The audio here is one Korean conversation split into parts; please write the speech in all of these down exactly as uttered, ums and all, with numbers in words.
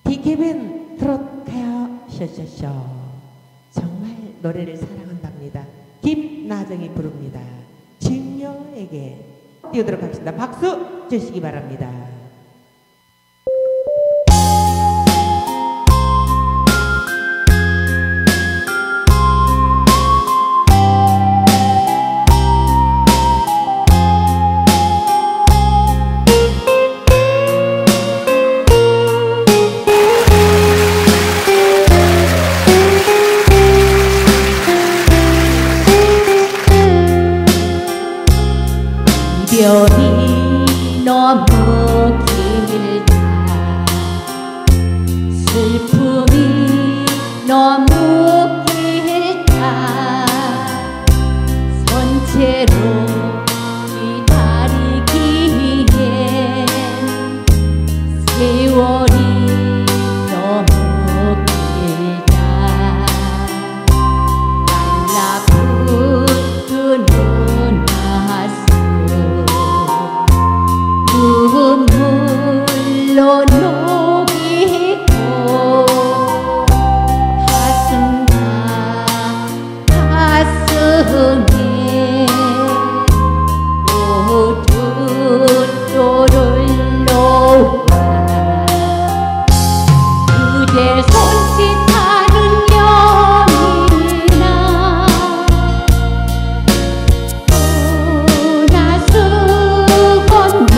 디케빈 트롯 가요 쇼쇼쇼. 정말 노래를 사랑한답니다. 김나정이 부릅니다. 증여에게 띄우도록 하겠습니다. 박수 주시기 바랍니다. 이별이 너무 길다 슬픔이 너무 길다 선체로 기다리기엔 세월이 너무 길다 달라붙는 눈물로 녹이고 가슴과 가슴에 노두돌을 놓아 그대 손짓하는 여인아 은하수 건너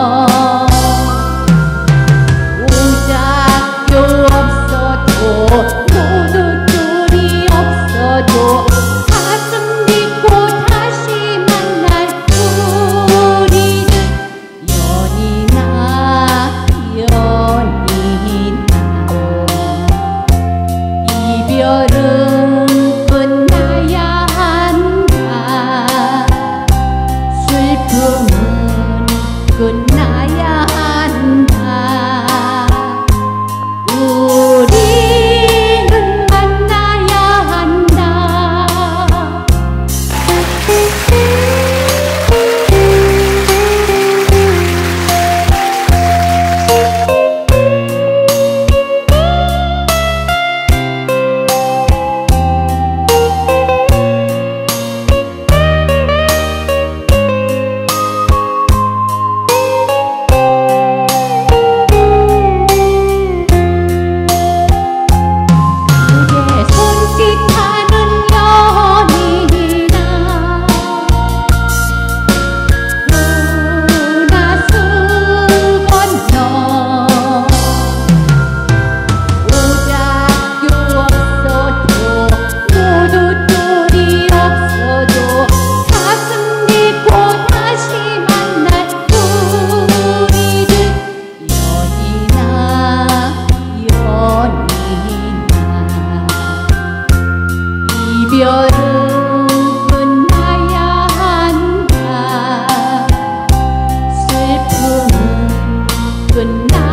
모두 둘이 없어도 가슴 딛고 다시 만날 우리들 연이나 연이나 이별은 끝나야 한다 슬픔은 끝나야 한다 우리는 만나야 한다. 이별은 끝나야 한다 슬픔은 끝나